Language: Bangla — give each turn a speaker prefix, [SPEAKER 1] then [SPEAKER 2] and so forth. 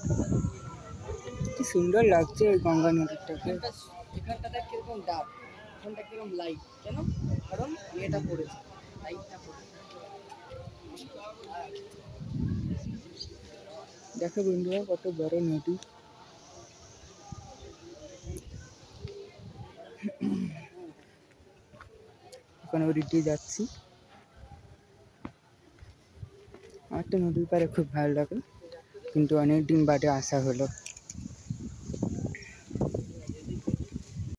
[SPEAKER 1] কি সুন্দর লাগছে এই গঙ্গা নদীটাকে।
[SPEAKER 2] এখানটাতে কিরকম ডাব, এখানটা কিরকম লাইট, কেন? কারণ এটা পড়েছে, লাইটটা পড়েছে।
[SPEAKER 1] দেখো বন্ধুরা কত বড় নদী। এখন ওদিক দিয়ে যাচ্ছি। আমার তো নদীর পাড়ে খুব ভালো লাগে, কিন্তু অনেকদিন বাদে আসা হলো।